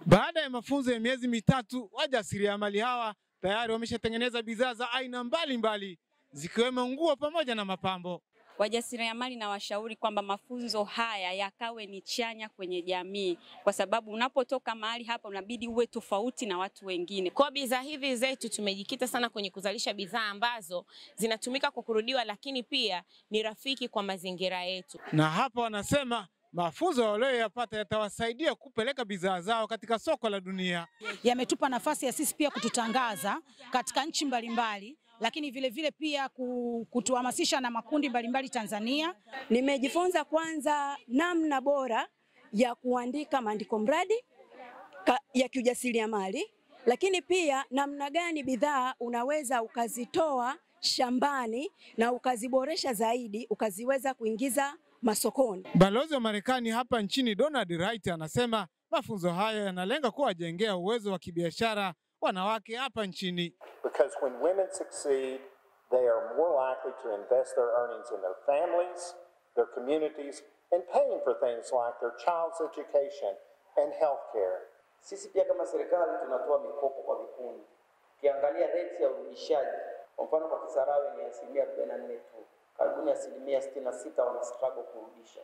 Baada ya mafunzo ya miezi mitatu, wajasiriamali hawa tayari wameshatengeneza bidhaa za aina mbalimbali zikiwemo nguo pamoja na mapambo. Wajasiriamali na washauri kwamba mafunzo haya yakawe ni chanya kwenye jamii, kwa sababu unapotoka mahali hapa unabidi uwe tofauti na watu wengine. Kwa bidhaa hivi zetu tumejikita sana kwenye kuzalisha bidhaa ambazo zinatumika kwa kurudiwa, lakini pia ni rafiki kwa mazingira yetu. Na hapa wanasema mafunzo walioyapata yatawasaidia kupeleka bidhaa zao katika soko la dunia. Yametupa nafasi ya sisi pia kututangaza katika nchi mbalimbali, lakini vile vile pia kutuhamasisha na makundi mbalimbali Tanzania. Nimejifunza kwanza namna bora ya kuandika maandiko mradi ya kiujasiriamali, lakini pia namna gani bidhaa unaweza ukazitoa shambani na ukaziboresha zaidi ukaziweza kuingiza masokoni. Balozi wa Marekani hapa nchini Donald Wright anasema mafunzo hayo yanalenga kuwajengea uwezo wa kibiashara wanawake hapa nchini. Because when women succeed, they are more likely to invest their earnings in their families, their communities, and paying for things like their child's education and health care. Sisi pia kama serikali tunatoa mikopo kwa vikundi. Kiangalia rate ya urudishaji, kwa mfano kwa Kisarawe ni 44% tu. Karibuni 66% wana struggle kurudisha.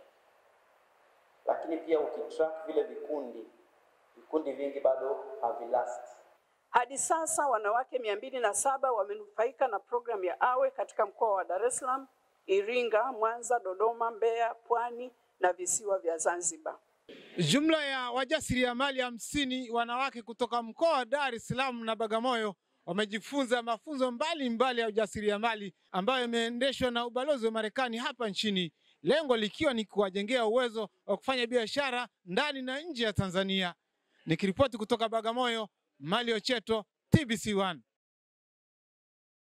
Lakini pia ukitrack vile vikundi vingi bado havilast. Hadi sasa wanawake 207 wamenufaika na programu ya AWE katika mkoa wa Dar es Salaam, Iringa, Mwanza, Dodoma, Mbeya, Pwani na visiwa vya Zanzibar. Jumla ya wajasiriamali 50 wanawake kutoka mkoa wa Dar es Salaam na Bagamoyo wamejifunza mafunzo mbalimbali ya ujasiriamali ambayo yameendeshwa na ubalozi wa Marekani hapa nchini, lengo likiwa ni kuwajengea uwezo wa kufanya biashara ndani na nje ya Tanzania. Nikiripoti kutoka Bagamoyo, Malio Cheto, TBC1.